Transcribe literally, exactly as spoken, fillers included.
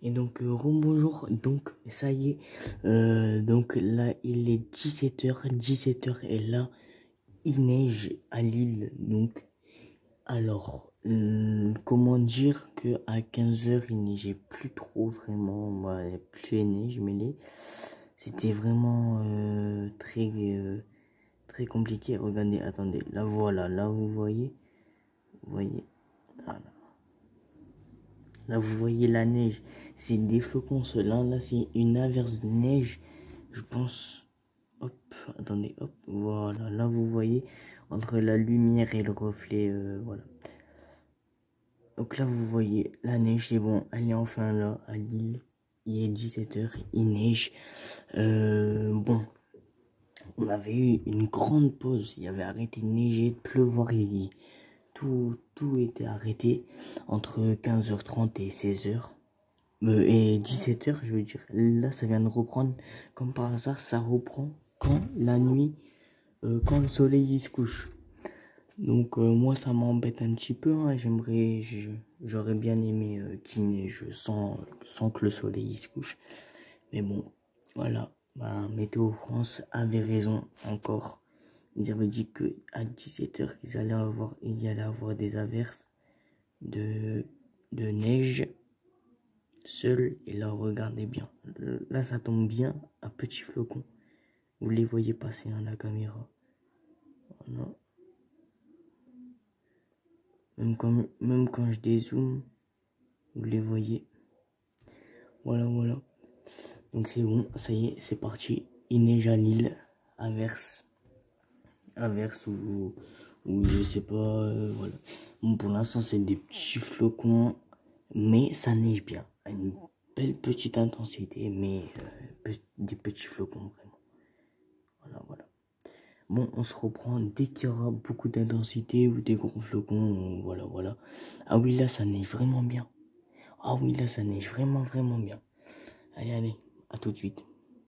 Et donc, euh, rebonjour, donc ça y est, euh, donc là il est dix-sept heures, dix-sept heures et là il neige à Lille, donc alors, hum, comment dire que à quinze heures il neigeait plus trop vraiment, moi, il y a plus de neige mêlée, c'était vraiment euh, très, euh, très compliqué, regardez, attendez, là voilà, là vous voyez, vous voyez, voilà. Là, vous voyez la neige. C'est des flocons, ceux-là. Là, c'est une averse de neige. Je pense... Hop, attendez, hop. Voilà, là, vous voyez, entre la lumière et le reflet, euh, voilà. Donc là, vous voyez, la neige, c'est bon. Elle est enfin là, à Lille. Il est dix-sept heures, il neige. Euh, bon, on avait eu une grande pause. Il y avait arrêté de neiger, de pleuvoir. Il... Tout, tout était arrêté entre quinze heures trente et seize heures. Euh, et dix-sept heures, je veux dire, là ça vient de reprendre, comme par hasard, ça reprend quand la nuit, euh, quand le soleil il se couche. Donc euh, moi ça m'embête un petit peu, hein. J'aimerais, je- j'aurais bien aimé euh, qu'il neige sans, sans que le soleil il se couche. Mais bon, voilà, bah, Météo France avait raison encore. Ils avaient dit que à dix-sept heures, ils allaient avoir, il y allait avoir des averses de, de neige. Seul, et là regardez bien, là ça tombe bien à petits flocons, vous les voyez passer à la caméra, voilà. Même quand, même quand je dézoome, vous les voyez, voilà voilà. Donc c'est bon, ça y est, c'est parti, il neige à Lille, averse, averse ou, ou je sais pas, euh, voilà. Bon, pour l'instant c'est des petits flocons, mais ça neige bien, à une belle petite intensité, mais euh, pe des petits flocons vraiment. Voilà, voilà. Bon, on se reprend dès qu'il y aura beaucoup d'intensité ou des gros flocons. Voilà, voilà. Ah oui, là, ça neige vraiment bien. Ah oui, là, ça neige vraiment, vraiment bien. Allez, allez, à tout de suite.